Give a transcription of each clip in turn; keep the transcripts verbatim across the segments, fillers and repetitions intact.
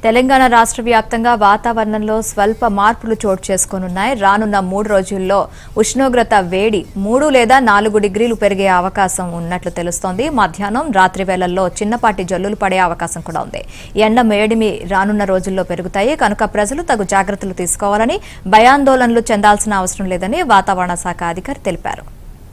తెలంగాణ రాష్ట్ర వ్యాప్తంగా వాతావరణంలో స్వల్ప మార్పులు చోటు చేసుకోనున్నాయి. రానున్న మూడు రోజుల్లో ఉష్ణోగ్రత వేడి మూడు లేదా నాలుగు డిగ్రీలు పెరిగే అవకాశం ఉన్నట్లు తెలుస్తోంది. మధ్యాహ్నం రాత్రి వేళల్లో చిన్నపాటి జల్లులు పడే అవకాశం కూడా ఉంది. ఎండ వేడిమి రానున్న రోజుల్లో పెరుగుతాయి కనుక ప్రజలు తగు జాగ్రత్తలు తీసుకోవాలని, భయాందోళనలు చెందాల్సిన అవసరం లేదని వాతావరణ శాఖ అధికారి తెలిపారు.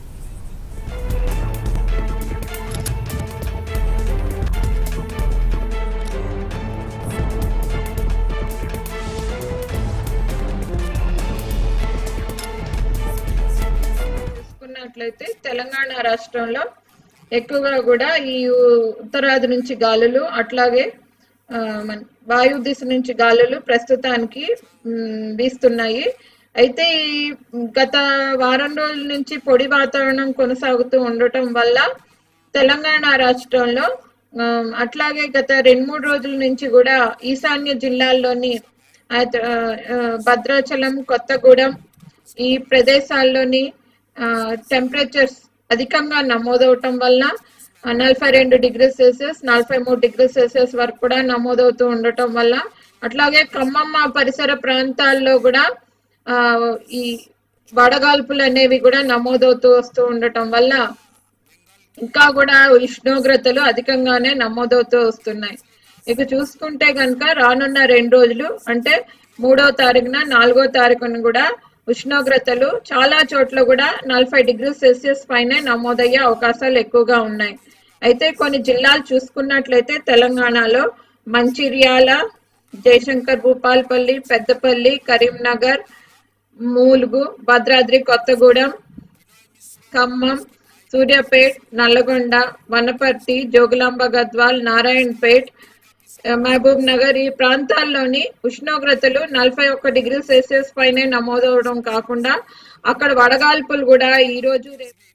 చూసుకున్నట్లయితే తెలంగాణ రాష్ట్రంలో ఎక్కువగా కూడా ఈ ఉత్తరాది నుంచి గాలులు అట్లాగే వాయు దిశ నుంచి గాలులు ప్రస్తుతానికి వీస్తున్నాయి. అయితే ఈ గత వారం రోజుల నుంచి పొడి వాతావరణం కొనసాగుతూ ఉండటం వల్ల తెలంగాణ రాష్ట్రంలో అట్లాగే గత రెండు మూడు రోజుల నుంచి కూడా ఈశాన్య జిల్లాల్లోని భద్రాచలం, కొత్తగూడెం ఈ ప్రదేశాల్లోని టెంపరేచర్స్ అధికంగా నమోదవటం వల్ల నలభై రెండు డిగ్రీ సెల్సియస్ నలభై మూడు డిగ్రీ సెల్సియస్ వరకు కూడా నమోదవుతూ ఉండటం వల్ల అట్లాగే ఖమ్మం పరిసర ప్రాంతాల్లో కూడా ఆ ఈ వడగాల్పులు అనేవి కూడా నమోదవుతూ వస్తూ ఉండటం వల్ల ఇంకా కూడా ఉష్ణోగ్రతలు అధికంగానే నమోదవుతూ వస్తున్నాయి. ఇక చూసుకుంటే కనుక రానున్న రెండు రోజులు అంటే మూడో తారీఖున నాలుగో తారీఖున కూడా ఉష్ణోగ్రతలు చాలా చోట్ల కూడా నలభై డిగ్రీ సెల్సియస్ పైనే నమోదయ్యే అవకాశాలు ఎక్కువగా ఉన్నాయి. అయితే కొన్ని జిల్లాలు చూసుకున్నట్లయితే తెలంగాణలో మంచిర్యాల, జయశంకర్ భూపాలపల్లి, పెద్దపల్లి, కరీంనగర్, మూలుగు, భద్రాద్రి కొత్తగూడెం, ఖమ్మం, సూర్యాపేట్, నల్లగొండ, వనపర్తి, జోగులాంబ గద్వాల్, నారాయణపేట్, మహబూబ్ నగర్ ఈ ప్రాంతాల్లోని ఉష్ణోగ్రతలు నలభై ఒక్క డిగ్రీ సెల్సియస్ పైనే నమోదవడం కాకుండా అక్కడ వడగాల్పులు కూడా ఈ రోజు